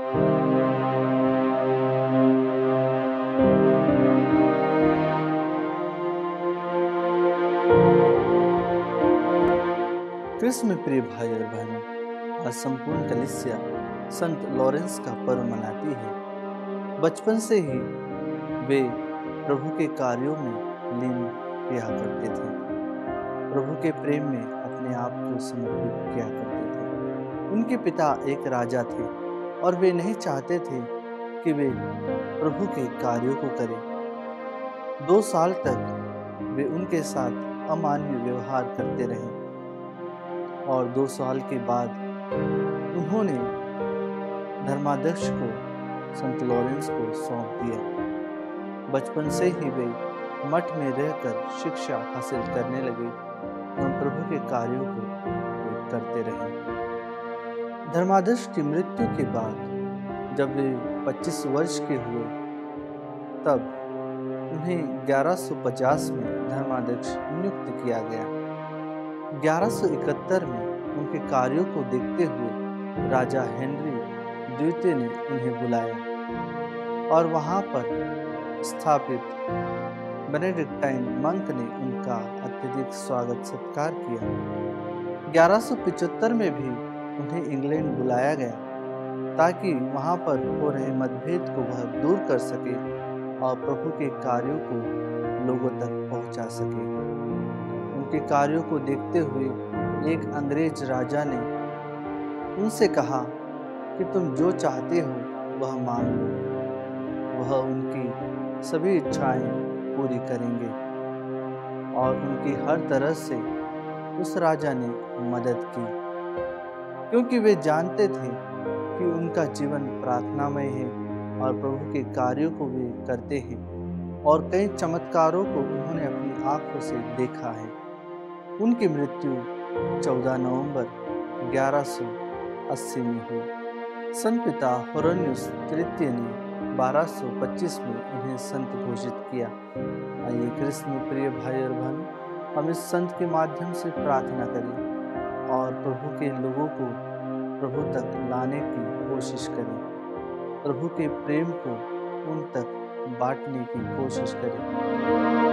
कृष्ण में प्रिय भाई और बहनों, आज संपूर्ण कलीसिया संत लॉरेंस का पर्व मनाती है। बचपन से ही वे प्रभु के कार्यों में लीन किया करते थे, प्रभु के प्रेम में अपने आप को समर्पित किया करते थे। उनके पिता एक राजा थे और वे नहीं चाहते थे कि वे प्रभु के कार्यों को करें। 2 साल तक वे उनके साथ अमान्य व्यवहार करते रहे और 2 साल के बाद उन्होंने धर्माध्यक्ष को संत लॉरेंस को सौंप दिया। बचपन से ही वे मठ में रहकर शिक्षा हासिल करने लगे एवं प्रभु के कार्यों को वे करते रहे। धर्माध्यक्ष की मृत्यु के बाद जब वे 25 वर्ष के हुए तब उन्हें 1150 में धर्माध्यक्ष नियुक्त किया गया। 1171 में उनके कार्यों को देखते हुए राजा हेनरी द्वितीय ने उन्हें बुलाया और वहां पर स्थापित बेनेडिक्टाइन मंक ने उनका अत्यधिक स्वागत सत्कार किया। 1175 में भी उन्हें इंग्लैंड बुलाया गया ताकि वहां पर हो रहे मतभेद को वह दूर कर सके और प्रभु के कार्यों को लोगों तक पहुंचा सके। उनके कार्यों को देखते हुए एक अंग्रेज राजा ने उनसे कहा कि तुम जो चाहते हो वह मांग लो, वह उनकी सभी इच्छाएं पूरी करेंगे। और उनकी हर तरह से उस राजा ने मदद की, क्योंकि वे जानते थे कि उनका जीवन प्रार्थनामय है और प्रभु के कार्यों को वे करते हैं और कई चमत्कारों को उन्होंने अपनी आंखों से देखा है। उनकी मृत्यु 14 नवंबर 1180 में हुई। संत पिता होरोनियुस तृतीय ने 1225 में उन्हें संत घोषित किया। आइए कृष्ण में प्रिय भाई और बहन, हम इस संत के माध्यम से प्रार्थना करें और प्रभु के लोगों को प्रभु तक लाने की कोशिश करें, प्रभु के प्रेम को उन तक बांटने की कोशिश करें।